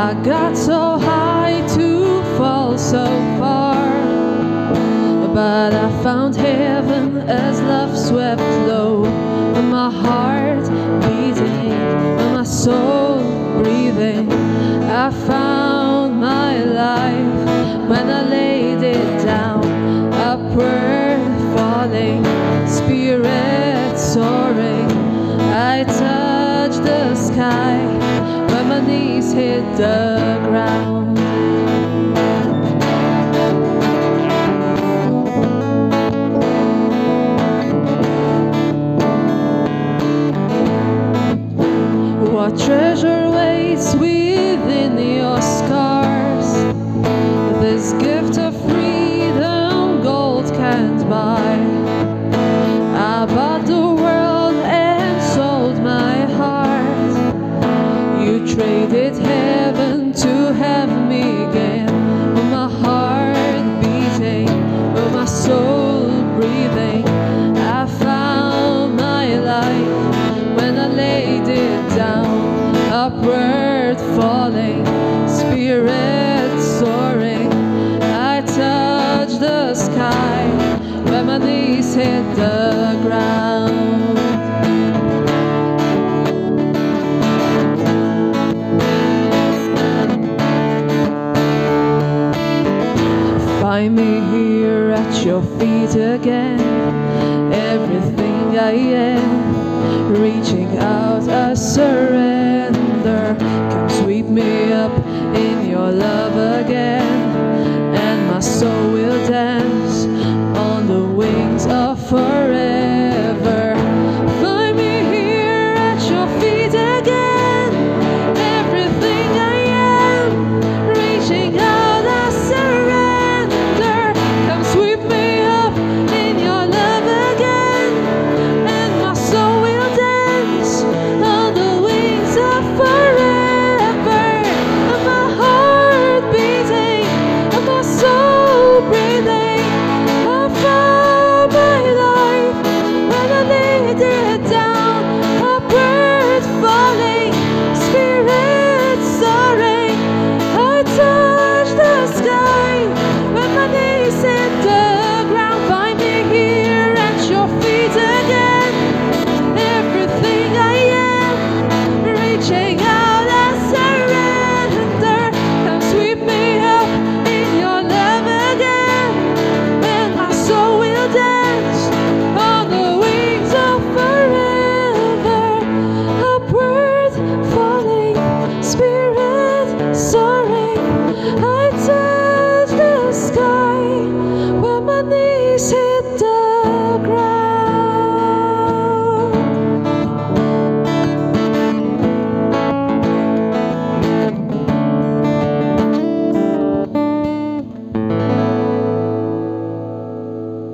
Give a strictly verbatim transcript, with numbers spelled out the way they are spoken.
I got so high to fall so far, but I found heaven as love swept low. My heart beating, my soul breathing. I found my life when I laid it down. Upward falling, spirit soaring. I touched the sky when my knees hit the ground. What treasure waits within your scars? This gift of freedom gold can't buy. I bought the world and sold my heart. You traded heaven to have me again. With my heart beating, with my soul breathing. I found my life when I laid it down. Upward falling, spirit soaring. I touched the sky when my knees hit the ground. Find me here at your feet again. Everything I am, reaching out, I surrender. Come sweep me up